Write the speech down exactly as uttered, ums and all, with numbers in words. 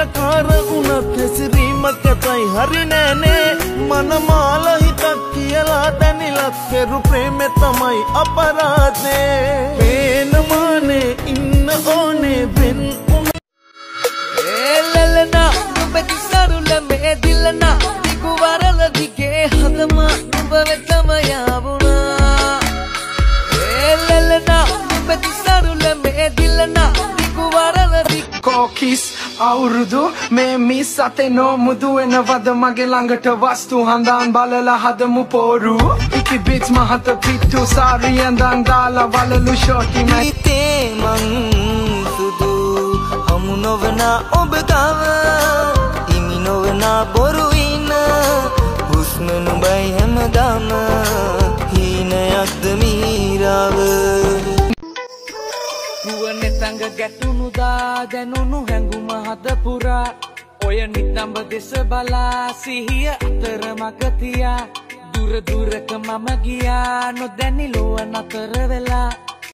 මෝඩකාර වුණත් හැසිරීමක් ඇතයි හරි නෑනේ මනමාල හිතක් කියලා දැනිලක් කෙරු ප්‍රේමෙ තමයි අපරාධේ පේනමානේ ඉන්න ඕනේ වෙන් ලලනා නුඹති සරුල මේ දිලනා දිගු වරල දිගේ හදම නුඹ වෙතම යාවුණා ලලනා නුඹති සරුල මේ දිලනා දිගු වරල දිගේ කොකිස් අවුරුදු මේ මිස් අතේ නොමුදු වෙනවද මගේ ළඟට වස්තු හඳාන් බලලා හදමු පෝරු ඉකි බිට්ස් මහත පිට්ටු සාරියෙන් දන් දාලා වලලු ෂෝටි හිතේ මං සුදු හමු නොවන ඔබ ගාව හිමි නොවන බොරු ඉන්න හුස්ම නුඹයි හැමදාම හීනයක්ද මීරාව නුවනේ තංග ගැටුණු දා දැනුණු හැඟුම හද පුරා ඔය නිතඹ දෙස බලා සිහිය අතර මග තියා දුර දුරක මම ගියා නොදැනි ලොව නතර වෙලා